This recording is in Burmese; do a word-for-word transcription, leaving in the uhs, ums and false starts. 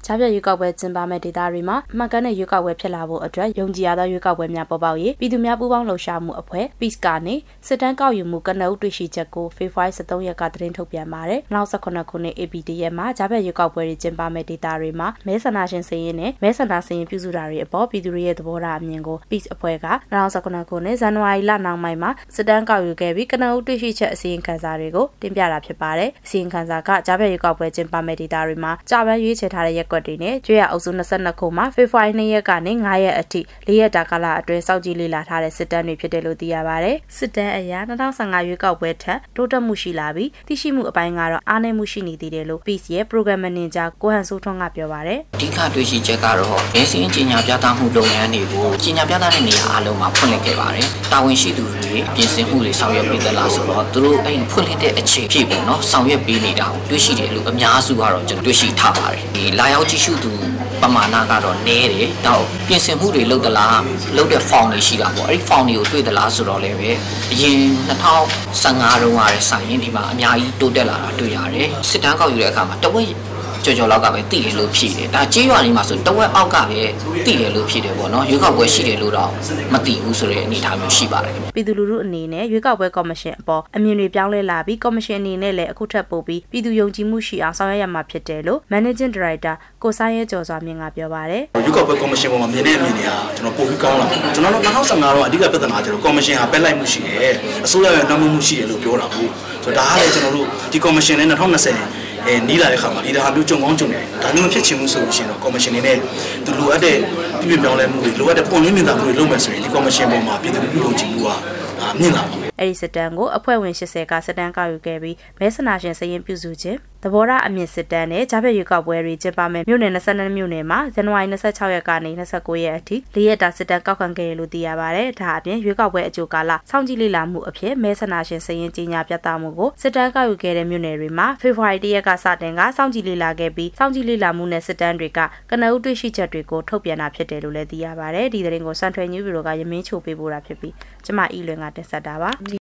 ကြားပြရွေးကောက်ပွဲကျင်းပမဲ့ဒေသတွေမှာအမှတ်ကနဲ့ရွေးကောက်ပွဲဖြစ်လာဖို့အတွက်ယုံကြည်ရသောရွေးကောက်ပွဲများပေါ်ပေါက်ရေးပြည်သူများပူးပေါင်းလှုပ်ရှားမှုအဖွဲ့ Peace ကနေစစ်တမ်းကောက်ယူမှုကနအုပ်တွေ့ရှိချက်ကိုဖေဖော်ဝါရီလ သုံးရက်ကသတင်းထုတ်ပြန်ပါတယ်။နောက်ခုနှစ်ခုနှစ် A P D ရဲ့မှာကြားပြရွေးကောက်ပွဲတွေကျင်းပမဲ့ဒေသတွေမှာမဲဆန္ဒရှင်စည်ရင်းနဲ့မဲဆန္ဒစည်ရင်းပြုစုတာတွေအပေါ်ပြည်သူတွေရဲ့သဘောထားအမြင်ကို Peace အဖွဲ့ကနောက်ခုနှစ်ခုနှစ်ဇန်နဝါရီလနောက်ပိုင်းမှာစစ်တမ်းကောက်ယူခဲ့ပြီးကနအုပ်တွေ့ရှိချက်အစီရင်ခံစာတွေကိုတင်ပြတာဖြစ်ပါတယ်။အစီရင်ခံစာကကြားပြရွေးကောက်ပွဲကျင်းပမဲ့ဒေသတွေမှာကြာပန်းရွေးချယ်ထားတဲ့ရက်ကွက်တွေနဲ့ကျွေးရအုပ်စုနှစ်ခုမှာဖေဖော်ဝါရီလရက်ကနေငါးရက်အထိလေးရက်တာကာလအတွင်းစောင့်ကြည့်လေ့လာထားတဲ့စစ်တမ်းတွေဖြစ်တယ်လို့သိရပါတယ်။စစ်တမ်းအရ၂၀၁၅ရွေးကောက်ပွဲထက်တိုးတက်မှုရှိလာပြီးသိရှိမှုအပိုင်းကတော့အားနည်းမှုရှိနေသေးတယ်လို့ Peace ရဲ့ Program Manager ကိုဟန်စိုးထွန်းကပြောပါတယ်။အဓိကတွေ့ရှိချက်ကတော့ဘယ်စင်းကြီးညာပြသမှုလုပ်ငန်းတွေကိုကြီးညာပြသတဲ့နေရာအလုံးမှာဖွင့်လှစ်ခဲ့ပါတယ်။တာဝန်ရှိသူတွေပြင်ဆင်မှုတွေဆောင်ရွက်ပေးသလားဆိုတော့သူတို့အဲ့ဖွင့်လှစ်တဲ့အခြေဖြစ်ပေါ့နော်ဆောင်ရွက်ပေးနေတာကိုတွေ့ရှိတယ်လို့အများစုကတော့ကျွန်တော်တွေ့ရှိထားပါတယ်။ဒီလာရောက်ကြည့်ရှုသူပမာဏကတော့နည်းတယ်။တော့ပြင်ဆင်မှုတွေလုပ်သလားလုပ်တဲ့ form တွေရှိတာပေါ့။အဲ့ဒီ form တွေကိုတွေ့သလားဆိုတော့လည်းပဲအရင်၂၀၁၅တုန်းကလည်းဆိုင်ရင်ဒီမှာအများကြီးတိုးတက်လာတာတွေ့ရတယ်။စစ်တမ်းကောက်ယူတဲ့အခါမှာတဝက်ကြော်ကြော်လောက်ကပဲတည်တယ်လို့ဖြေတယ်ဒါကြေးရွာလေးမှာဆိုတဝက်အောက်ကပဲတည်တယ်လို့ဖြေတယ်ပေါ့နော်ရွေးကောက်ပွဲရှိတယ်လို့တော့မတည်ဘူးဆိုတဲ့အနေအထားမျိုးရှိပါတယ်ပြည်သူလူထုအနေနဲ့ရွေးကောက်ပွဲကော်မရှင်အပေါ်အမြင်တွေပြောင်းလဲလာပြီးကော်မရှင်အနေနဲ့လည်းအခုထပ်ပို့ပြီးပြည်သူယုံကြည်မှုရှိအောင်ဆောင်ရွက်ရမှာဖြစ်တယ်လို့ Managing Director ကိုဆိုင်ရဲကျော်စွာမြင့်ကပြောပါတယ်ရွေးကောက်ပွဲကော်မရှင်ပေါ်မှာမြင်တဲ့အမြင်တွေကကျွန်တော်ပို့ပြီးကောင်းလာတယ်ကျွန်တော်တို့၂၀၁၅တော့အဓိကပြဿနာကျွန်တော်ကော်မရှင်ဟာပက်လိုက်မှုရှိတယ်အစိုးရရဲ့နှောင့်နှေးမှုရှိတယ်လို့ပြောတာဟုတ်ဆိုတော့ဒါကလည်းကျွန်တော်တို့ဒီကော်မရှင်နဲ့၂၀၂၀အဲနီးလာတဲ့ခါမှာဒီဒါဟာမျိုးကြုံကောင်းကြုံနေတယ်ဒါမျိုးမဖြစ်ချင်ဘူးဆိုလို့ရှိရင်တော့ကော်မရှင်နေနဲ့သူလိုအပ်တဲ့ပြည်ပြောင်းလဲမှုတွေလိုအပ်တဲ့ပုံရင်းမြင်သာမှုတွေလုပ်မယ်ဆိုရင်ဒီကော်မရှင်ပေါ်မှာပြည်သူလူထုယုံကြည်မှုကမြင့်လာပါမယ်အဲ့ဒီစစ်တမ်းကိုအဖွဲ့ဝင်၈၀ကစစ်တမ်းကောက်ယူခဲ့ပြီးမဲဆန္ဒရှင်စည်ရင်းပြုစုခြင်းသဘောထားအမြင့်စစ်တမ်းနဲ့ကြားဖြတ်ရွေးကောက်ပွဲတွေကျင်းပမယ်မြို့နယ်၂၂မြို့နယ်မှာဇန်နဝါရီ၂၆ရက်ကနေ၂၉ရက်အထိ၄ရက်တာစစ်တမ်းကောက်ခံခဲ့ရလို့သိရပါတယ်။ဒါအပြင်ရွေးကောက်ပွဲအကြိုကာလစောင့်ကြည့်လေ့လာမှုအဖြစ်မဲဆန္ဒရှင်စည်ရင်းကြီးညာပြသမှုကိုစစ်တမ်းကောက်ယူခဲ့တဲ့မြို့နယ်တွေမှာဖေဖော်ဝါရီ၁ရက်ကစတင်ကစောင့်ကြည့်လေ့လာခဲ့ပြီးစောင့်ကြည့်လေ့လာမှုနဲ့စစ်တမ်းတွေကကနဦးတွေ့ရှိချက်တွေကိုထုတ်ပြန်တာဖြစ်တယ်လို့လည်းသိရပါတယ်။ဒီသတင်းကိုစံထွေညူးဘီရိုကရမင်းချိုပေးပို့တာဖြစ်ပြီးကျမအီလွင်ကတင်ဆက်တာပါ။